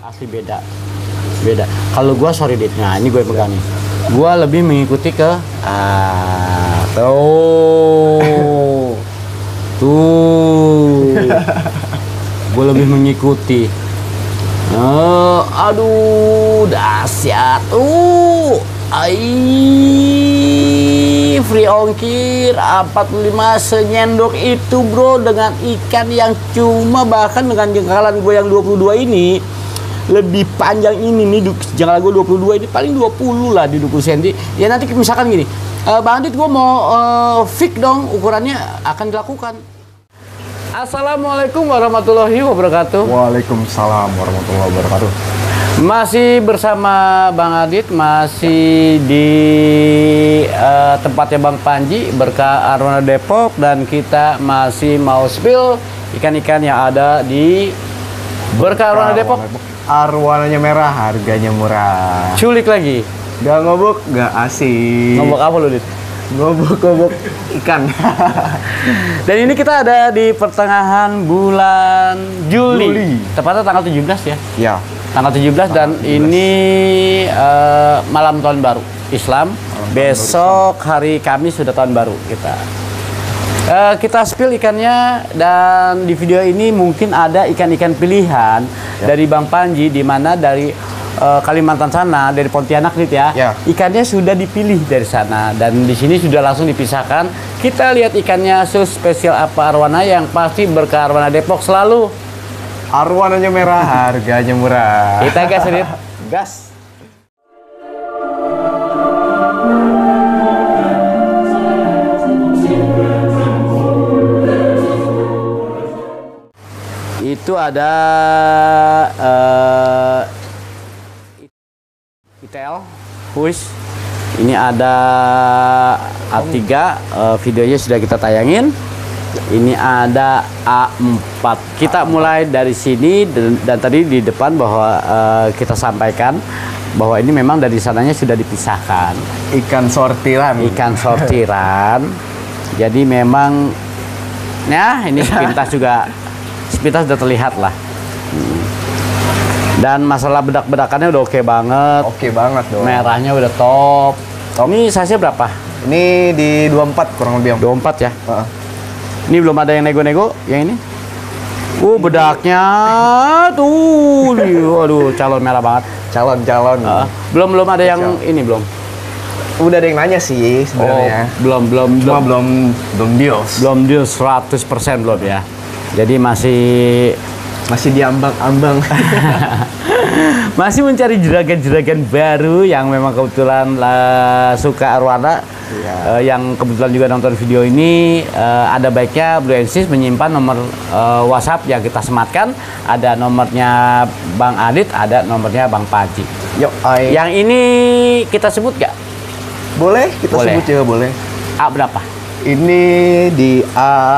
Asli beda. Beda. Kalau gua sorry Dit. Nah, ini gue pegang nih. Gua lebih mengikuti ke tuh. Tuh. Gue lebih mengikuti. Aduh, dahsyat. Free ongkir 45 senyendok itu bro, dengan ikan yang cuma bahkan dengan jengkalan gue yang 22 ini lebih panjang ini nih, jengkal gue 22 ini paling 20 lah di 20 cm. Ya nanti misalkan gini, Bang Adit gue mau fix dong ukurannya akan dilakukan. Assalamualaikum warahmatullahi wabarakatuh. Waalaikumsalam warahmatullahi wabarakatuh. Masih bersama Bang Adit, masih di tempatnya Bang Panji, Berkah Arwana Depok, dan kita masih mau spill ikan-ikan yang ada di Berkah Arwana Depok. Arwananya merah, harganya murah. Culik lagi. Gak ngobok, gak asik. Ngobok apa lu, Dit? Ngobok ikan. Dan ini kita ada di pertengahan bulan Juli. Tepatnya tanggal 17 ya? Ya. Tanggal 17 dan 17. Ini malam tahun baru Islam. Besok hari Kamis sudah tahun baru kita. Kita spill ikannya, dan di video ini mungkin ada ikan-ikan pilihan dari Bang Panji, di mana dari Kalimantan sana, dari Pontianak gitu ya. Ikannya sudah dipilih dari sana, dan di sini sudah langsung dipisahkan. Kita lihat ikannya spesial apa arwana, yang pasti Berkah Arwana Depok selalu arwananya merah, harganya murah. Kita gas, Dit. Gas. Itu ada itel, huis. Ini ada A3, videonya sudah kita tayangin. Ini ada A4. Kita mulai dari sini, dan tadi di depan bahwa kita sampaikan bahwa ini memang dari sananya sudah dipisahkan. Ikan sortiran. Ikan sortiran. Jadi memang, ya ini sepintas juga. Sepintas sudah terlihat lah. Dan masalah bedak-bedakannya udah oke banget. Oke banget dong. Merahnya udah top. Ini size-nya berapa? Ini di 24 kurang lebih. 24 ya? Ini belum ada yang nego-nego, yang ini? Bedaknya tuh. Aduh, calon merah banget. Calon. Belum ada yang ini belum? Udah ada yang nanya sih sebenarnya. Belum deals. Belum deals 100% belum ya. Jadi masih diambang-ambang. Masih mencari juragan-juragan baru yang memang kebetulan suka arwana. Yang kebetulan juga nonton video ini, ada baiknya Blue & Sis menyimpan nomor WhatsApp yang kita sematkan. Ada nomornya Bang Adit, ada nomornya Bang Panji. Yang ini kita sebut gak? Boleh, kita sebut juga boleh. A berapa? Ini di A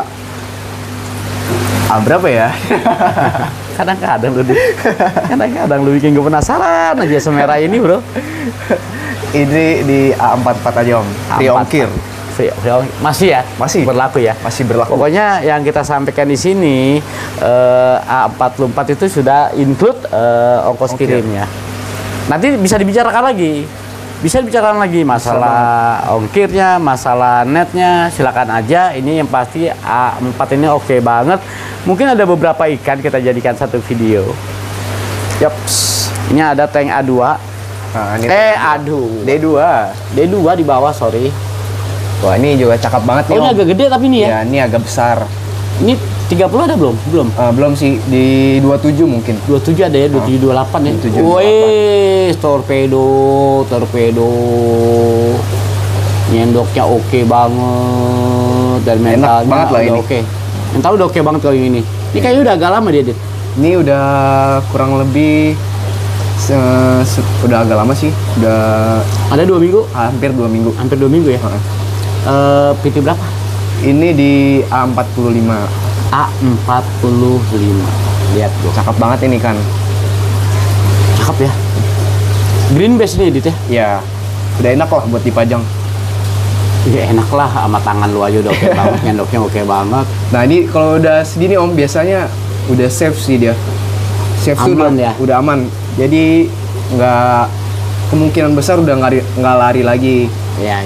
berapa ya? Kadang-kadang lu bikin gue penasaran aja semerah ini bro. Ini di A44 aja om. Free ongkir. Masih ya? Masih berlaku ya? Masih berlaku. Pokoknya yang kita sampaikan di sini, A44 itu sudah include ongkos kirimnya. Nanti bisa dibicarakan lagi. Masalah ongkirnya, masalah netnya, silakan aja. Ini yang pasti A4 ini oke banget. Mungkin ada beberapa ikan kita jadikan satu video. Yaps. Ini ada tank A2. D2 di bawah, sorry. Wah, ini juga cakep banget nih. Ini agak gede tapi ini ya. Ya, ini agak besar. Ini 30 ada belum? Belum sih, di 27 mungkin. 27 ada ya, 27 28 ya. 27 torpedo. Nyendoknya oke banget, dan mentalnya banget lah ini. Oke. Mental udah oke banget kalau ini. Ini kayaknya udah agak lama dia, Dit. Ini udah kurang lebih udah agak lama sih. Udah ada 2 minggu? Hampir 2 minggu. Hampir 2 minggu ya? PT berapa? Ini di A45. A45. Lihat tuh. Cakep banget ini kan. Cakep ya. Green base nih, Dit ya? Ya. Udah enak lah buat dipajang. Ya enak lah, sama tangan lu aja udah oke banget, nyendoknya oke banget. Nah ini kalau udah segini om, biasanya udah safe sih dia. Chef tuh Aman ya? udah aman. Jadi nggak, kemungkinan besar udah nggak lari lagi. Ya.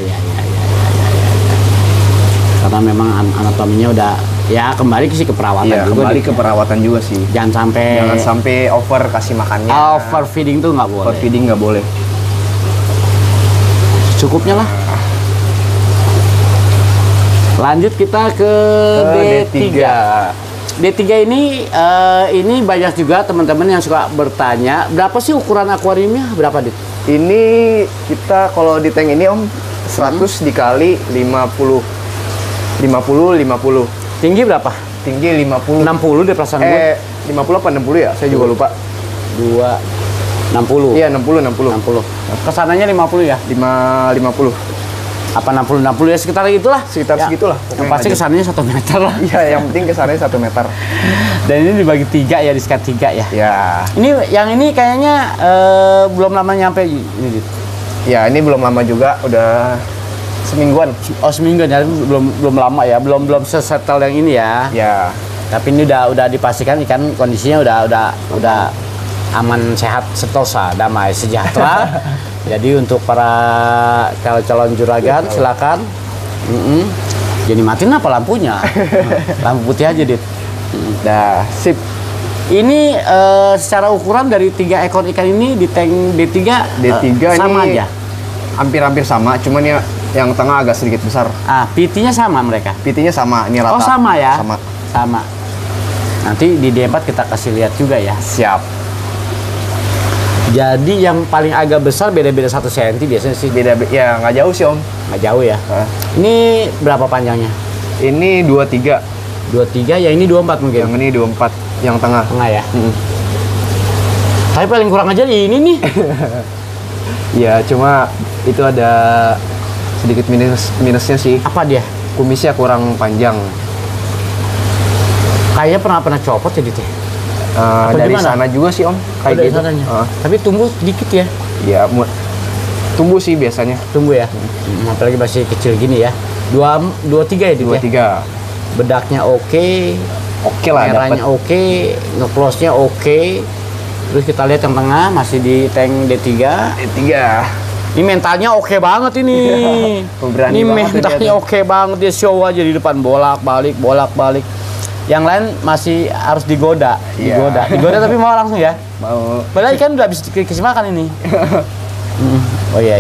Karena memang anatominya udah ya kembali sih ke perawatan Iya, juga. kembali ke perawatan juga sih. Jangan sampai over kasih makannya. overfeeding tuh nggak boleh. Overfeeding nggak boleh. Cukupnya lah. Lanjut kita ke D3. D3 ini banyak juga teman-teman yang suka bertanya, berapa sih ukuran akuariumnya? Berapa, Dit? Ini kita kalau di tank ini Om 100 dikali 50. 50. Tinggi berapa? Tinggi 50. 60 deh perasaan gue. 50 apa 60 ya? Saya juga lupa. 60. Iya, 60. Kesananya 50 ya? 50. Apa 60 ya, sekitar itulah. Sekitar Ya, segitulah. yang pasti kesananya 1 meter lah. Iya, yang penting kesannya 1 meter. Dan ini dibagi 3 ya, di sekat 3 ya. Ya. Ini kayaknya belum lama nyampe ini, Dit. Ya, ini belum lama juga, udah semingguan. Oh, seminggu ya, belum lama ya, belum sesettle yang ini ya. Ya. Tapi ini udah dipastikan ikan kondisinya udah aman, sehat, sentosa, damai, sejahtera. Jadi untuk para calon juragan silakan. Jadi matiin apa lampunya? Lampu putih aja, Dit. Dah, sip. Ini secara ukuran dari 3 ekor ikan ini di tank D3 sama ini aja. Hampir-hampir sama, cuman ya yang tengah agak sedikit besar. PT-nya sama mereka. PT-nya sama, ini rata. Oh, sama ya? Sama. Nanti di D4 kita kasih lihat juga ya. Siap. Jadi yang paling agak besar beda-beda 1 cm biasanya sih. Beda, ya nggak jauh sih Om. Nggak jauh ya. Ini berapa panjangnya? Ini 23. 23, ya ini 24 mungkin. Yang ini 24, yang tengah. Tengah ya. Tapi paling kurang aja ini nih. Ya, cuma itu ada sedikit minusnya sih. Apa dia? Kumisnya kurang panjang. Kayaknya pernah copot ya, Dit ya? Dari gimana? sana juga sih Om. Kayak Dari gitu. sananya. Tapi tumbuh dikit ya. Ya, tumbuh sih biasanya. Tumbuh ya. Apalagi masih kecil gini ya. 23 ya, Dit ya? 23. Bedaknya oke. Oke lah, merahnya dapat. oke, nge-close-nya oke. Terus kita lihat yang tengah masih di tank D3. D3. Ini mentalnya oke banget ini. Pemberani Ini banget mentalnya oke banget, dia show aja di depan bolak-balik. Yang lain masih harus digoda. Iya. Digoda tapi mau langsung ya. Mau. Padahal ikan udah habis dikasih makan ini. Oh iya.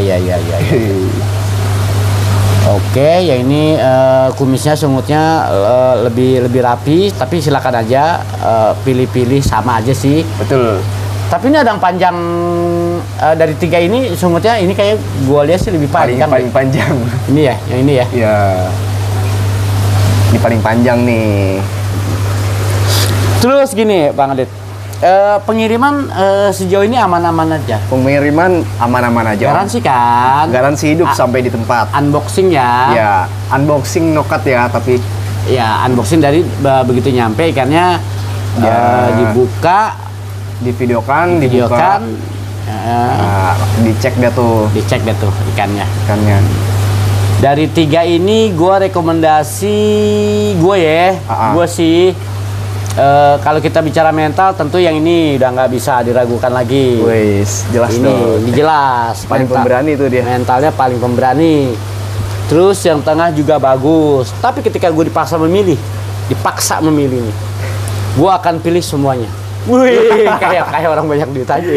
Oke, ya ini kumisnya, sungutnya lebih rapi, tapi silakan aja pilih-pilih, sama aja sih. Betul. Tapi ini ada yang panjang dari 3 ini, sungutnya ini kayak gua lihat sih lebih panjang. Paling panjang. Ini ya, yang ini ya. Ya. Ini paling panjang nih. Terus gini, Bang Adit. Pengiriman sejauh ini aman-aman aja. Pengiriman aman-aman aja. Garansi kan? Garansi hidup sampai di tempat. Unboxing ya. Ya, unboxing nokat ya, tapi Ya, unboxing dari begitu nyampe ikannya Ya. dibuka, divideokan, dicek deh tuh dicek deh tuh ikannya. ikannya. Dari 3 ini gua rekomendasi gue sih kalau kita bicara mental tentu yang ini udah nggak bisa diragukan lagi. Wes, jelas Ini dong. jelas. Paling pemberani tuh dia. Mentalnya paling pemberani. Terus yang tengah juga bagus. Tapi ketika gue dipaksa memilih nih, gue akan pilih semuanya. Wih, kayak orang banyak duit aja.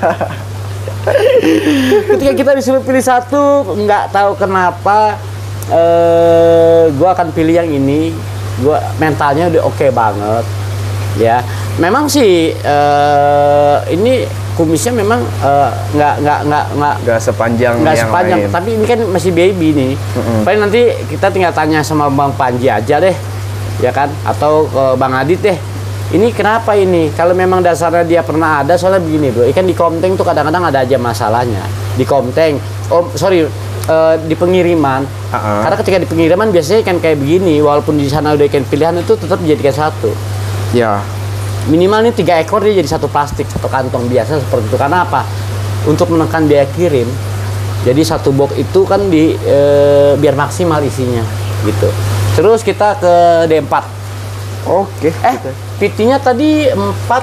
Ketika kita disuruh pilih satu, nggak tahu kenapa, gue akan pilih yang ini. Gue mentalnya udah oke banget, ya. Memang sih ini kumisnya memang nggak sepanjang yang lain. tapi ini kan masih baby nih. Paling nanti kita tinggal tanya sama Bang Panji aja deh, ya kan? Atau ke Bang Adit deh. Ini kenapa ini? Kalau memang dasarnya dia pernah ada, soalnya begini bro, ikan di komteng tuh kadang-kadang ada aja masalahnya. Di komteng, di pengiriman. Karena ketika di pengiriman biasanya ikan kayak begini, walaupun di sana udah ikan pilihan itu tetap dijadikan satu. Ya. Minimal nih 3 ekor dia jadi satu plastik, satu kantong biasa seperti itu. Karena apa? Untuk menekan biaya kirim. Jadi satu box itu kan biar maksimal isinya, gitu. Terus kita ke D4. Oke. PT-nya tadi 4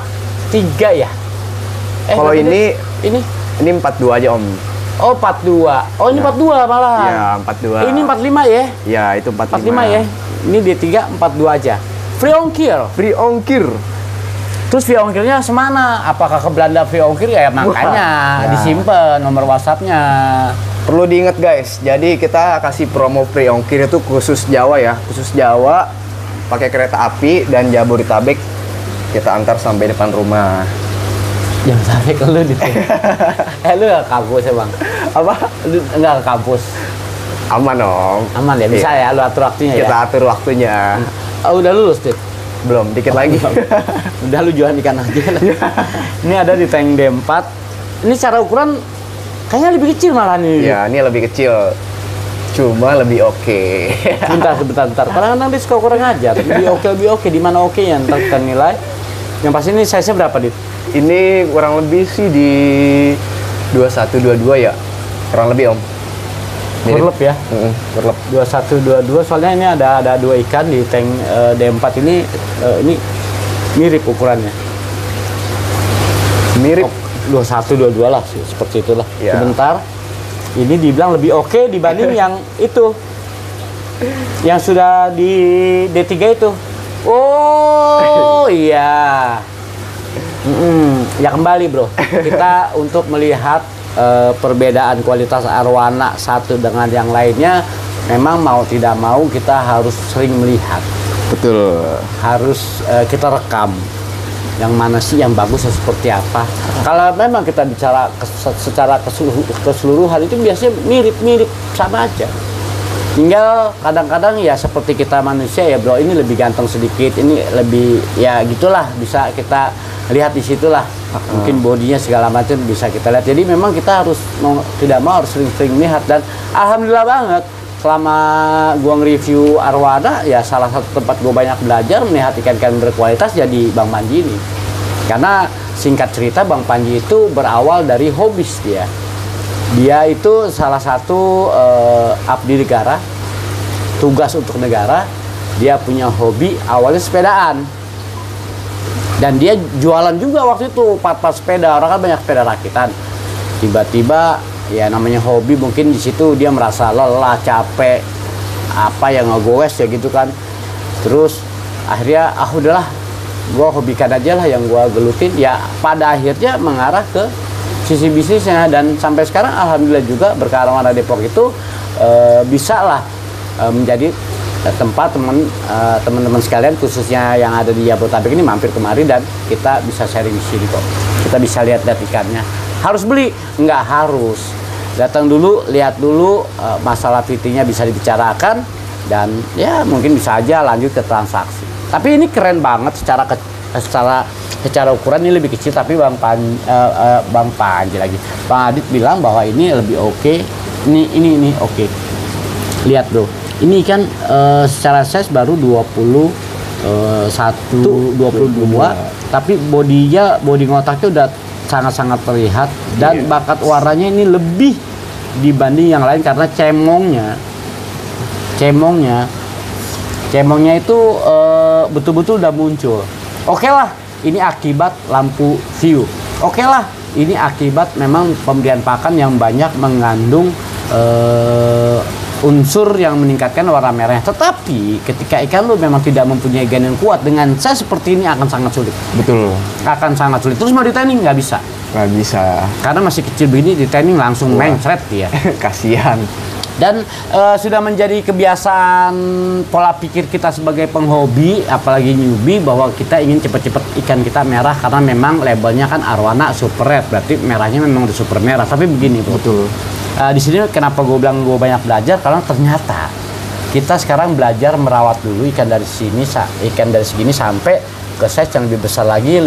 3 ya? Kalau ini ini 42 aja Om. Oh 42. Oh ini 42 malah. Iya 42. Ini 45 ya? Ya itu 45. 45 ya? Ini D3 42 aja. Free ongkir. Free ongkir. Terus free ongkirnya semana? Apakah ke Belanda free ongkir ya? Makanya disimpan nomor WhatsApp-nya. Perlu diingat guys, jadi kita kasih promo free ongkir itu khusus Jawa ya, khusus Jawa, pakai kereta api dan Jabodetabek kita antar sampai depan rumah. Jangan sampai ke lu gitu. Lu gak ke kampus ya bang? Apa? Lu nggak ke kampus? Aman Om. Aman ya, bisa ya, lu atur waktunya Kita ya? atur waktunya. Udah lulus, Dit? Belum, dikit lagi. Udah lu jualan ikan aja. Ini ada di tank D4. Ini secara ukuran kayaknya lebih kecil malah nih. Ya, ini lebih kecil. Cuma lebih oke. Bentar. Kadang-kadang dia suka kurang ajar. Lebih oke. Di mana oke yang ntar kita nilai. Yang pasti ini size-nya berapa, Dit? Ini kurang lebih sih di 21 22 ya. Kurang lebih Om. Berlep ya? Berlep. 2122 soalnya ini ada 2 ikan di tank D4 ini mirip ukurannya. Mirip. 2122 lah sih, seperti itulah. Ya. Sebentar. Ini dibilang lebih oke dibanding yang itu. Yang sudah di D3 itu. Oh, iya. Ya kembali, Bro. Kita untuk melihat perbedaan kualitas arwana satu dengan yang lainnya, memang mau tidak mau kita harus sering melihat. Betul. Harus kita rekam yang mana sih yang bagus seperti apa. Kalau memang kita bicara secara keseluruhan itu biasanya mirip-mirip sama aja. Tinggal kadang-kadang ya seperti kita manusia ya bro, ini lebih ganteng sedikit, ini lebih ya gitulah, bisa kita lihat di situlah. Mungkin bodinya segala macam bisa kita lihat. Jadi memang kita harus tidak mau harus sering-sering melihat, dan alhamdulillah banget selama gua nge-review arwana ya salah satu tempat gua banyak belajar melihat ikan-ikan berkualitas jadi Bang Panji ini. Karena singkat cerita Bang Panji itu berawal dari hobis dia. Dia itu salah satu abdi negara, tugas untuk negara. Dia punya hobi awalnya sepedaan. Dan dia jualan juga waktu itu part-part sepeda, orang kan banyak sepeda rakitan. Tiba-tiba ya namanya hobi, mungkin di situ dia merasa lelah, capek, apa yang ngegoes ya gitu kan. Terus akhirnya udahlah, gua hobikan aja lah yang gua gelutin. Ya pada akhirnya mengarah ke sisi bisnisnya, dan sampai sekarang alhamdulillah juga berkah Arwana Depok itu bisa lah menjadi tempat teman-teman sekalian khususnya yang ada di Jabodetabek ini mampir kemari, dan kita bisa sharing di sini kok. Kita bisa lihat ikannya. Harus beli? Nggak harus. Datang dulu, lihat dulu, masalah fittingnya bisa dibicarakan, dan ya mungkin bisa aja lanjut ke transaksi. Tapi ini keren banget secara ukuran ini lebih kecil, tapi Bang Panji lagi. Bang Adit bilang bahwa ini lebih oke. Ini oke. Lihat bro. Ini kan secara size baru 22, tapi body ngotaknya udah sangat-sangat terlihat, dan bakat warnanya ini lebih dibanding yang lain karena cemongnya itu betul-betul udah muncul. Oke lah, ini akibat lampu view. Oke lah, ini akibat memang pemberian pakan yang banyak mengandung unsur yang meningkatkan warna merahnya. Tetapi ketika ikan lu memang tidak mempunyai gen yang kuat, dengan size seperti ini akan sangat sulit. Betul. Akan sangat sulit. Terus mau di tanning nggak bisa. Nggak bisa. Karena masih kecil begini, di tanning langsung mencret dia. Kasihan. Dan sudah menjadi kebiasaan pola pikir kita sebagai penghobi, apalagi newbie, bahwa kita ingin cepat-cepat ikan kita merah karena memang labelnya kan Arwana Super Red, berarti merahnya memang udah super merah. Tapi begini bro. Betul. Di sini kenapa gue bilang gue banyak belajar, karena ternyata kita sekarang belajar merawat dulu ikan dari segini sampai ke size yang lebih besar lagi,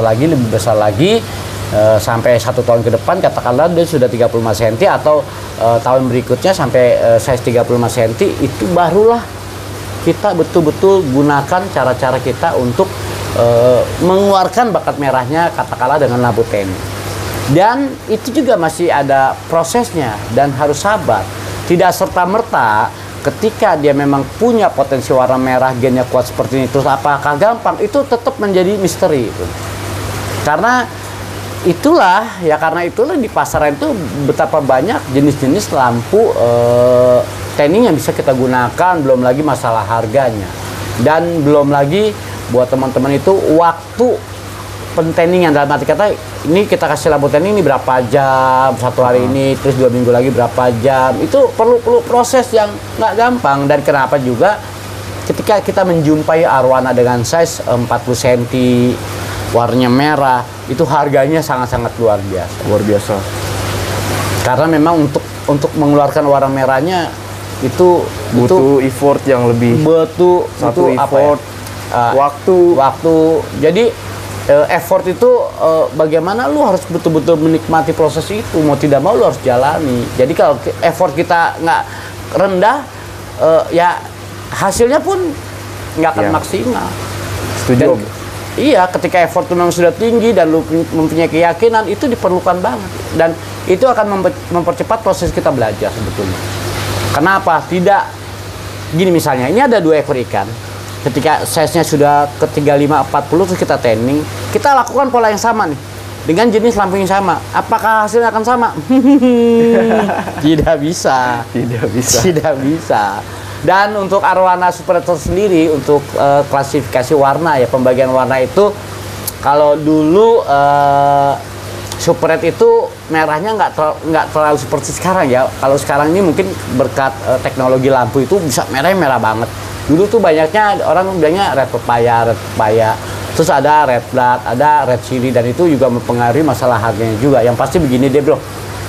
sampai 1 tahun ke depan katakanlah dia sudah 35 cm, atau tahun berikutnya sampai size 35 cm, itu barulah kita betul-betul gunakan cara-cara kita untuk mengeluarkan bakat merahnya, katakanlah dengan lampu tanning. Dan itu juga masih ada prosesnya dan harus sabar. Tidak serta-merta ketika dia memang punya potensi warna merah, gennya kuat seperti ini, terus apakah gampang? Itu tetap menjadi misteri itu. Karena karena itulah di pasaran itu betapa banyak jenis-jenis lampu tanning yang bisa kita gunakan, belum lagi masalah harganya. Dan belum lagi buat teman-teman itu waktu pentanningan, dalam arti kata ini kita kasih lampu tanning ini berapa jam satu hari ini, terus 2 minggu lagi berapa jam, itu perlu proses yang nggak gampang. Dan kenapa juga ketika kita menjumpai arwana dengan size 40 cm warnanya merah, itu harganya sangat-sangat luar biasa. Karena memang untuk mengeluarkan warna merahnya itu butuh effort yang lebih, butuh effort, waktu. Jadi effort itu bagaimana lu harus betul-betul menikmati proses itu, mau tidak mau lu harus jalani. Jadi kalau effort kita nggak rendah, ya hasilnya pun nggak akan maksimal. Setuju. Iya, ketika effort memang sudah tinggi dan lu mempunyai keyakinan, itu diperlukan banget. Dan itu akan mempercepat proses kita belajar sebetulnya. Kenapa? Tidak gini misalnya, ini ada 2 ekor ikan. Ketika size-nya sudah ke 35-40 terus kita tanning, kita lakukan pola yang sama nih dengan jenis lampu yang sama. Apakah hasilnya akan sama? Tidak bisa. Dan untuk arwana super sendiri, untuk klasifikasi warna ya, pembagian warna itu, kalau dulu super red itu merahnya nggak terlalu seperti sekarang ya. Kalau sekarang ini mungkin berkat teknologi lampu itu bisa merah banget. Dulu tuh banyaknya orang bilangnya red papaya, terus ada red blood, ada red chili, dan itu juga mempengaruhi masalah harganya juga. Yang pasti begini deh bro,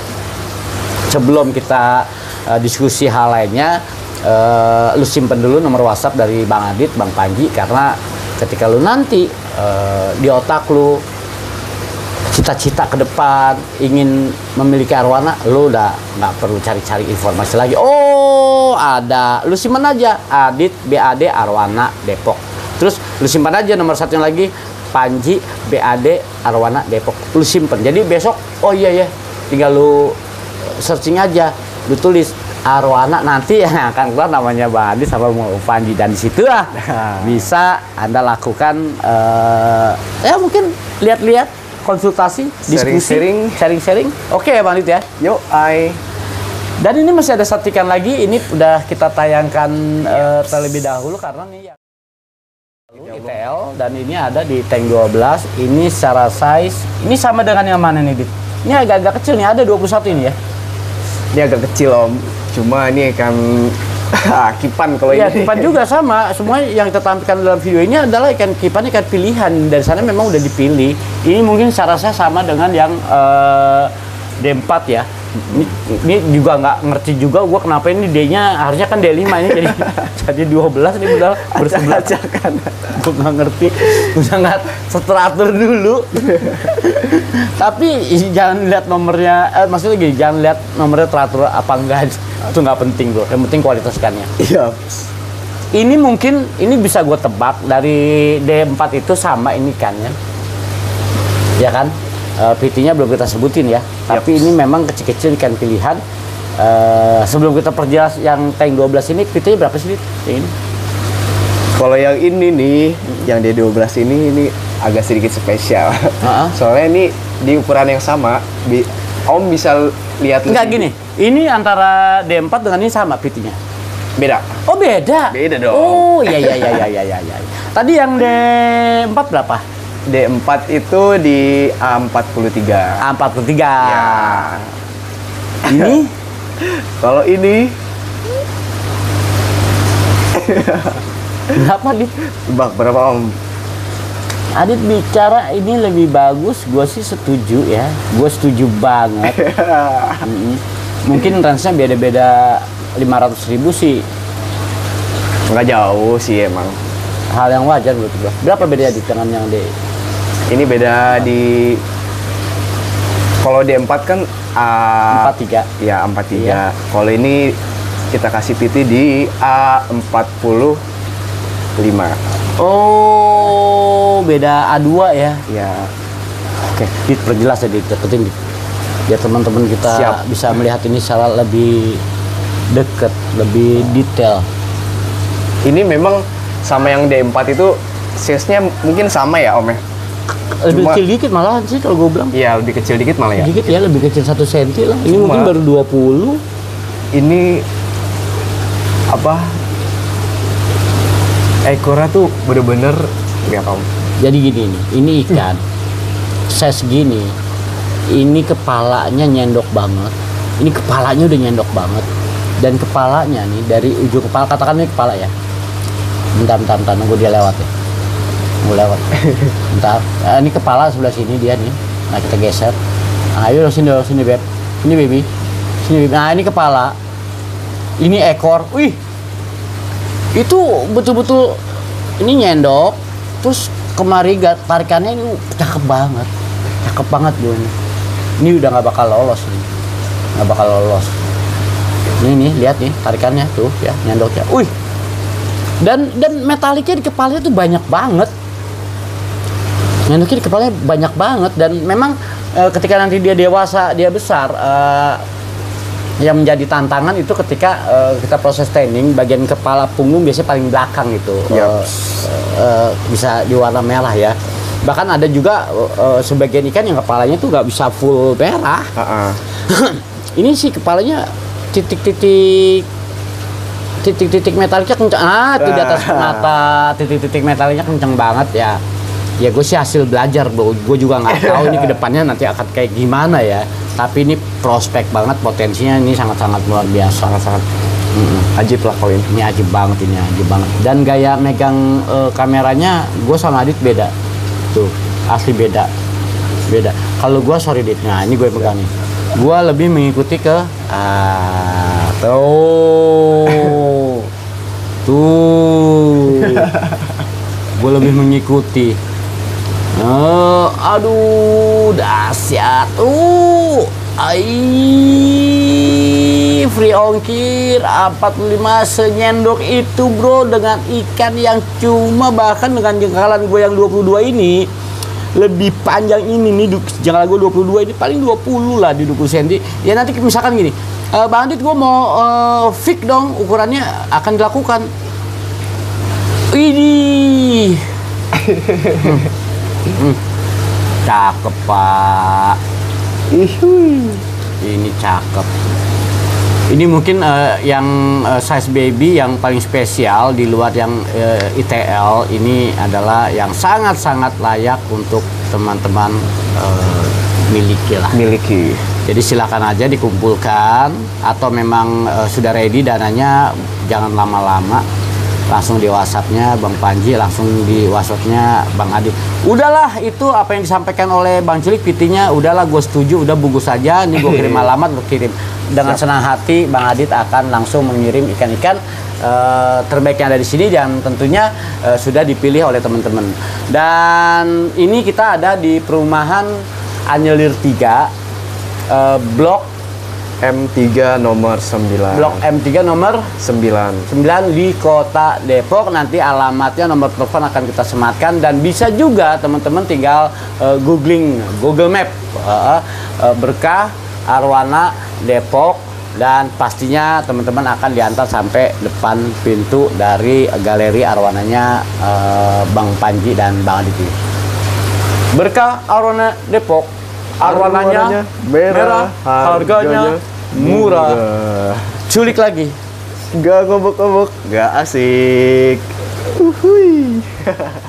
sebelum kita diskusi hal lainnya, lu simpen dulu nomor WhatsApp dari Bang Adit, Bang Panji, karena ketika lu nanti di otak lu cita-cita ke depan ingin memiliki arwana, lu udah nggak perlu cari-cari informasi lagi. Oh ada, lu simpan aja Adit BAD Arwana Depok. Terus lu simpan aja nomor satunya lagi Panji BAD Arwana Depok. Lu simpan. Jadi besok, oh iya ya, tinggal lu searching aja, lu tulis arwana, nanti yang akan keluar namanya Bang Adit sama Bang Panji, dan disitulah bisa Anda lakukan ya mungkin lihat-lihat, konsultasi, diskusi, sharing. Oke ya Bang Adit ya. Yuk, Dan ini masih ada satu ikan lagi, ini udah kita tayangkan terlebih dahulu karena nih ITL, dan ini ada di tank 12. Ini secara size, ini sama dengan yang mana nih Dit? Ini agak-agak kecil nih, ada 21 ini ya. Ini agak kecil Om, cuma ini ikan kipan kalau ini. Iya, kipan juga sama. Semua yang kita tampilkan dalam video ini adalah ikan kipan, ikan pilihan. Dari sana memang udah dipilih. Ini mungkin secara saya sama dengan yang D4 ya. Ini juga nggak ngerti juga gua kenapa ini D-nya harusnya kan D5, ini jadi 12, ini udah bersebelahan. Gua nggak ngerti, sangat teratur dulu. Tapi jangan lihat nomornya, maksudnya gini, jangan lihat nomornya teratur apa enggak, itu nggak penting bro. Yang penting kualitas ikannya. Iya. Ini mungkin, ini bisa gue tebak dari D4 itu sama ini ikannya, ya kan? PT-nya belum kita sebutin ya, tapi ini memang kecil-kecil ikan pilihan. Sebelum kita perjelas yang tank 12 ini, PT-nya berapa sih ini? Kalau yang ini nih, yang D12 ini agak sedikit spesial. Soalnya ini di ukuran yang sama, Om bisa lihat. Enggak gini, ini antara D4 dengan ini sama PT-nya? Beda. Oh beda? Beda dong. Oh iya. Tadi yang D4 berapa? D4 itu di A43. A43. Ya. Ini? Kalau ini berapa Dit? Bang, berapa Om? Adit bicara ini lebih bagus, gue sih setuju ya. Gue setuju banget. Mungkin range-nya beda-beda 500.000 sih. Nggak jauh sih emang. Hal yang wajar menurut gue. Berapa bedanya di dengan yang D? Ini beda di, kalau D4 kan A43. Ya, A43. Iya. Kalau ini kita kasih PT di A45. Oh, beda A2 ya? Ya. Oke, diperjelas ya, deketin biar teman-teman kita bisa melihat ini secara lebih dekat, lebih detail. Ini memang sama yang D4 itu size-nya mungkin sama ya Om ya? Lebih Cuma- kecil dikit malahan sih kalau gue bilang. Iya, lebih kecil dikit malah ya. Dikit ya, lebih kecil 1 senti lah. Ini Cuma- mungkin baru 20. Ini apa? Ekornya tuh bener-bener lihat Om. Jadi gini nih, ini ikan size gini. Ini kepalanya nyendok banget. Ini kepalanya udah nyendok banget. Dan kepalanya nih dari ujung kepala, katakan ini kepala ya. Bentar, nunggu dia lewat ya. Nunggu lewat. Bentar. Ini kepala sebelah sini dia nih. Nah kita geser. Nah, ayo sini beb. Ini baby. Sini baby. Nah ini kepala. Ini ekor. Wih. Itu betul-betul ini nyendok. Terus kemari tarikannya ini cakep banget. Cakep banget bro ini. Ini udah nggak bakal lolos nih. Nggak bakal lolos. Ini nih, lihat nih tarikannya tuh ya, nyendoknya. Wih. Dan metaliknya di kepalanya tuh banyak banget. Nyendoknya di kepalanya banyak banget dan memang ketika nanti dia dewasa, dia besar, yang menjadi tantangan itu ketika kita proses training, bagian kepala punggung biasanya paling belakang itu bisa diwarna merah ya. Bahkan ada juga sebagian ikan yang kepalanya tuh nggak bisa full merah. Ini sih kepalanya titik-titik metaliknya kencang. Di atas mata titik-titik metaliknya kencang banget ya. Ya gue sih hasil belajar, gue juga nggak tahu ini kedepannya nanti akan kayak gimana ya. Tapi ini prospek banget, potensinya ini sangat-sangat luar biasa. Sangat-sangat ajib lah kalau ini. Ini ajib banget, ini ajib banget. Dan gaya megang kameranya gue sama Adit beda. Tuh, asli beda. Kalau gue sorry Dit, nah ini gue pegang nih. Gue lebih mengikuti ke tuh. Gue lebih mengikuti. Aduh, dahsyat. Free ongkir 45 senyendok itu bro, dengan ikan yang cuma bahkan dengan jengkalan gue yang 22 ini lebih panjang ini nih, jengkalan gue 22 ini paling 20 lah di 20 cm. Ya nanti misalkan gini, Bang Adit gue mau fix dong ukurannya akan dilakukan. Widih. Cakep Pak. Ini cakep. Ini mungkin yang size baby yang paling spesial di luar yang ITL ini adalah yang sangat-sangat layak untuk teman-teman miliki. Jadi silakan aja dikumpulkan atau memang sudah ready dananya, jangan lama-lama. Langsung di WhatsApp-nya Bang Panji, langsung di WhatsApp-nya Bang Adit. Udahlah, itu apa yang disampaikan oleh Bang Cilik, PT-nya udahlah gue setuju, udah bungkus saja. Ini gue kirim alamat, gue kirim. Dengan senang hati Bang Adit akan langsung mengirim ikan-ikan terbaik yang ada di sini dan tentunya sudah dipilih oleh teman-teman. Dan ini kita ada di perumahan Anyelir 3, Blok M3 nomor 9. Blok M3 nomor 9 di Kota Depok. Nanti alamatnya, nomor telepon akan kita sematkan dan bisa juga teman-teman tinggal googling Google Map Berkah Arwana Depok dan pastinya teman-teman akan diantar sampai depan pintu dari galeri arwananya Bang Panji dan Bang Adit. Berkah Arwana Depok, arwananya merah, harganya murah. Culik lagi. Gak ngobok-ngobok, gak asik.